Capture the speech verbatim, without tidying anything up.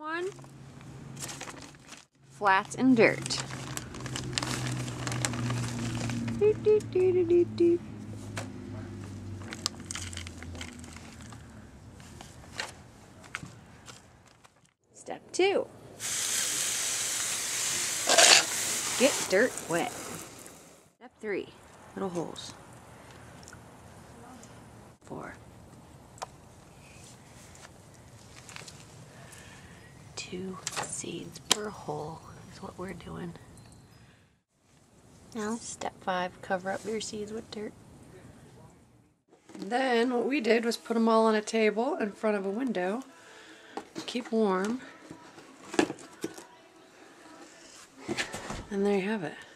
One, flats and dirt. Do, do, do, do, do, do. Step two. Get dirt wet. Step three. Little holes. Four. Two seeds per hole is what we're doing. Now, step five, cover up your seeds with dirt. And then what we did was put them all on a table in front of a window. Keep warm. And there you have it.